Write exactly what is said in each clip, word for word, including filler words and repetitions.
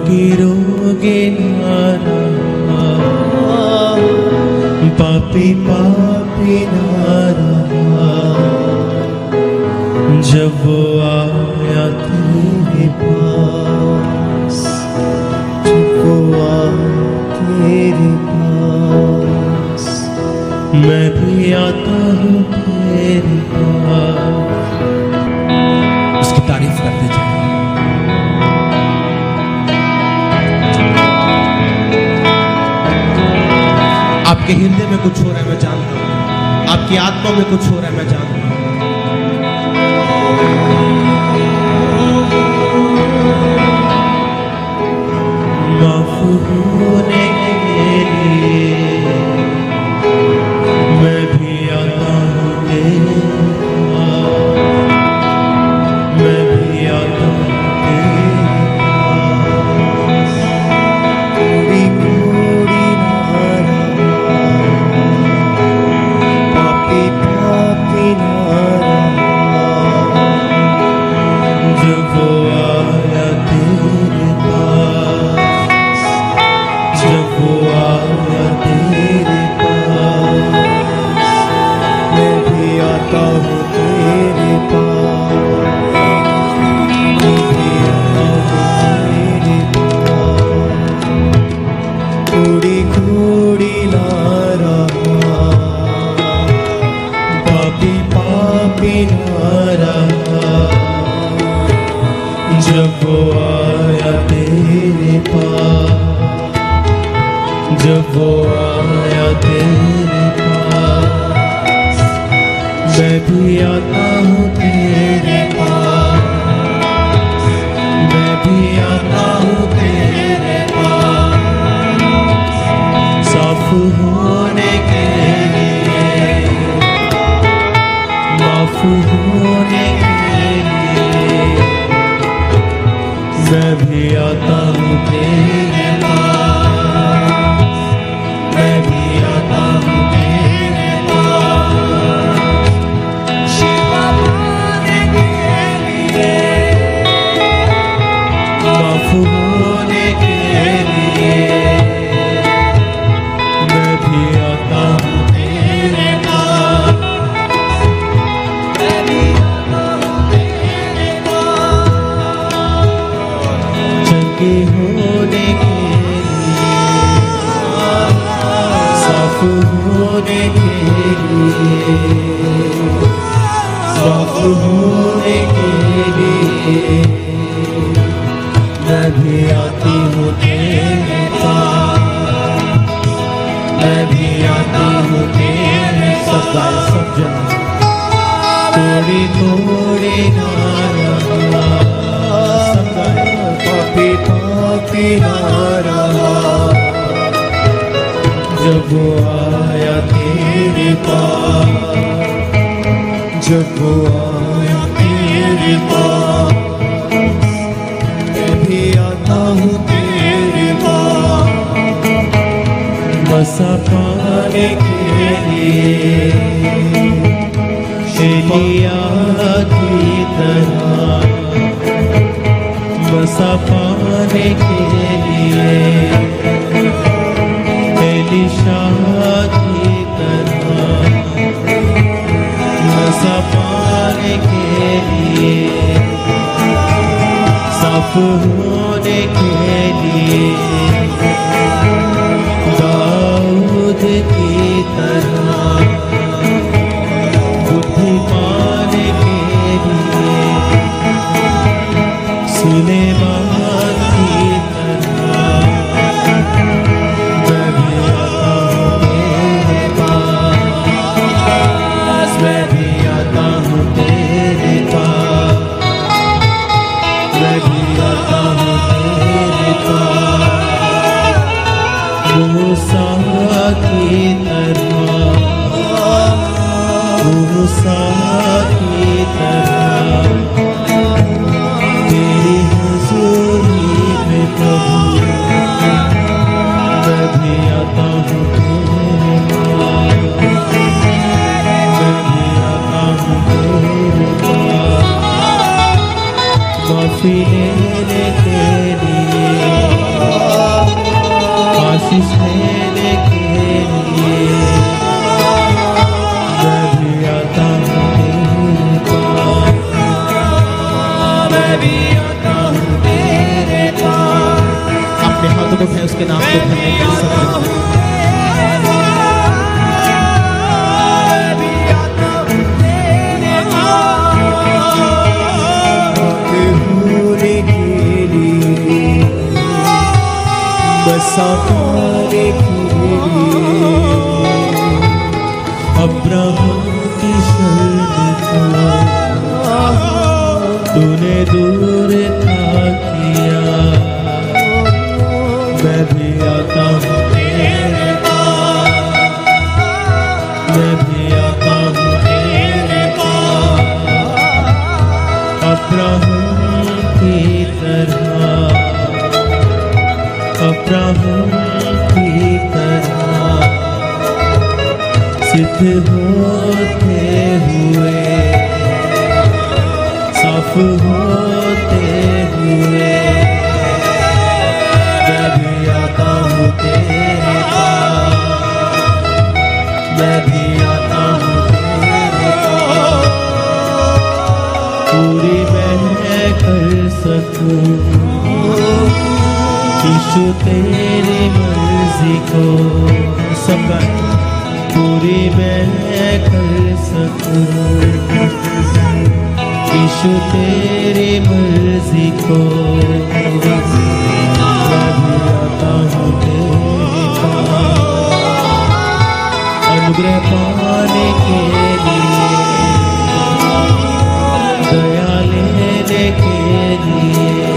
रोगे रोगे ना रहा, पापी पापी ना रहा, जब वो आया तेरे पास, जब वो आया तेरे पास, मैं भी आता हूँ तेरे पास। उसकी तारीफ करते जाए। आपके हृदय में कुछ हो रहा है मैं जानता हूं, आपकी आत्मा में कुछ हो रहा है मैं जानता हूं। माफ होने के लिए मैं भी आता हूँ तेरे पास, मैं भी आता हूँ तेरे पास। कोड़ी कोड़ी ना पापी पापी ना जब वो आया तेरे पास, जब वो आया तेरे पास, मैं भी आता हूँ तेरे पास, मैं भी आता हूँ तेरे पास। कोड़ी कोड़ी ना रहा, पापी पापी ना रहा, जब वो आया तेरे पास, जब वो आया तेरे पास, मैं भी आता हूँ तेरे पास, मैं भी आता हूँ तेरे पास। साफ होने के लिए, माफ होने के लिए, मैं भी आता हूँ तेरे पास, मैं भी आता हूँ तेरे पास। शिवा पाने के लिए, माफ होने के लिए, मैं भी आता हूँ तेरे पास, मैं भी आता हूँ तेरे पास। चंगे होने के लिए, साफ होने के लिए, साफ होने के लिए, मैं भी आती हूँ तेरे पास, मैं भी आती हूँ तेरे सब गाए सब जन। थोड़ी थोड़ी ना रहा, सब गाए पापी पापी ना रहा, जब वो आया तेरे पास, जब वो आया तेरे पास, मैं भी आता हूँ तेरे पास। बसा पाने के लिए एलिया की तरह, बसा पाने के लिए एलिशा की तरह, बसा पाने के लिए, साफ होने के लिए दाऊद की तरह, बुद्धि पाने के लिए सुलेमान की तरह, मैं भी आता हूँ तेरे पास, मैं भी आता हूँ तेरे पास, मैं भी आता हूँ तेरे पास। मूसा की तरह, मूसा की तरह, तेरी हुजूरी में प्रभु, मैं भी आता हूँ तेरे पास, मैं भी आता हूँ तेरे पास। माफी लेने के लिए सिद्ध होते हुए, साफ होते हुए, मैं भी आता हूँ तेरे पास, मैं भी आता हूँ तेरे पास, पूरी मैं कर सकूं यीशु तेरी मर्जी को, सबका पूरी मैं कर सकूं यीशु तेरी मर्जी को, मैं भी आता हूँ तेरे पास, अनुग्रह पाने के लिए, दया लेने के लिए,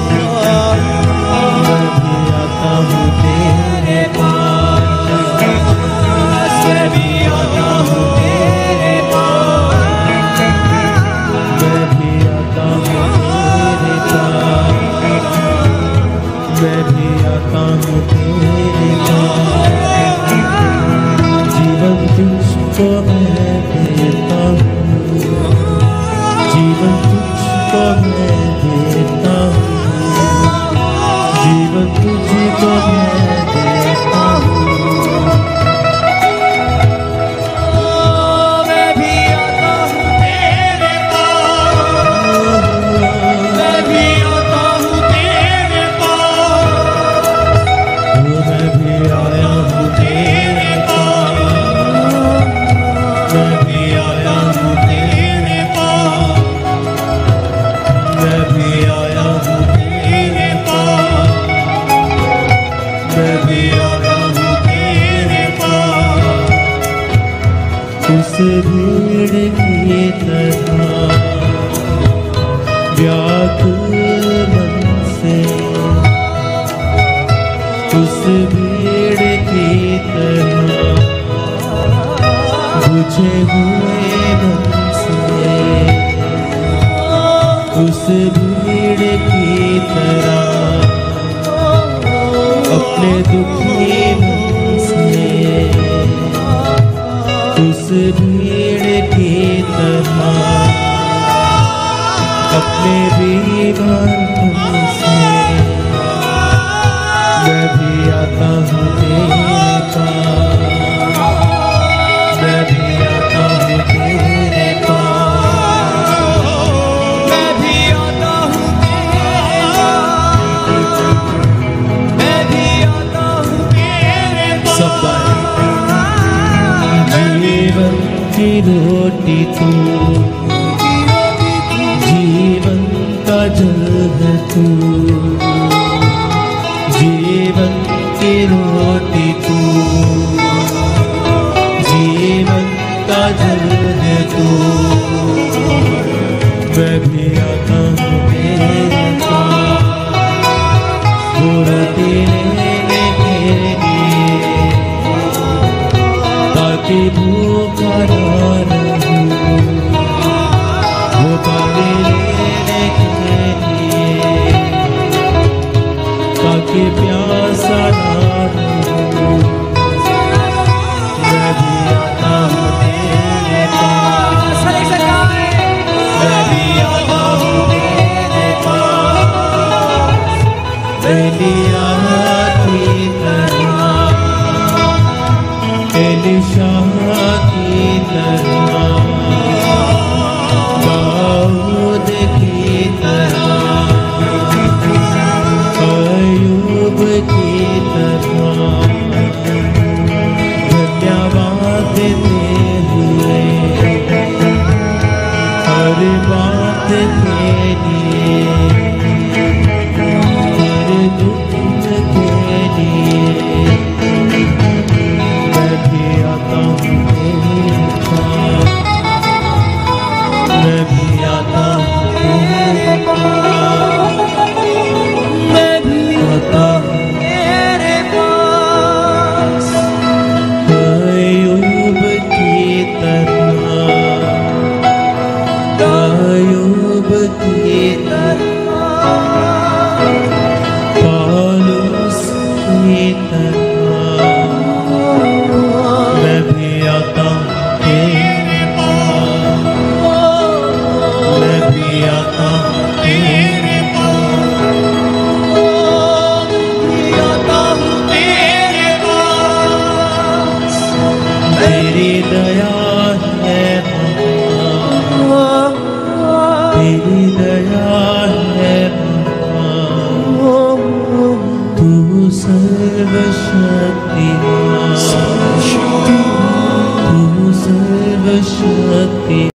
मैं भी आता हूँ तेरे पास, मैं भी आता हूँ तेरे पास, मैं भी आता हूँ तेरे पास, मैं भी आता हूँ तेरे पास, जीवन तुझको मैं देता हूँ, जीवन तुझको मैं देता हूँ, जीवन तुझको मैं देता हूँ, मैं भी आता हूँ तेरे पास, मैं भी आता हूँ तेरे पास, मैं भी आया हूँ तेरे पास, मैं भी आया हूँ तेरे पास, मैं भी आया हूँ तेरे पास, मैं भी आया हूँ तेरे पास, उस भीड़ की तरह व्याकुल मन से, उस भीड़ की तरह बुझे हुए मन से, उस भीड़ की तरह अपने दुखी मन से, उस भीड़ की तरह अपने बीमार मन से, मैं भी आता हूँ तेरे पास, मैं भी आता हूँ तेरे पास, मैं भी आता हूँ तेरे पास, मैं भी आता हूँ तेरे पास, सब जीवन की रोटी तू, जीवन का जल है तू, जीवन की रोटी तू, जीवन का जल है तू, मैं भी आता हूँ तेरे पास, वो रोटी लेने के लिए, ताकि भूखा ना रहूं, वो पानी लेने के लिए, ताकि प्यासा ना रहूं, मैं भी आता हूँ तेरे पास, मैं भी आता हूँ तेरे पास, एलिया की तरह, एलीशा की तरह, दाऊद की तरह, अय्यूब की तरह, धन्यवाद देते हुए हर बात के लिए, तेरे दुख के लिए, मैं भी आता हूँ तेरे पास, तेरी दया है बाबा, तेरी दया है बाबा, तू सर्वशक्तिमान, तू सर्वशक्ति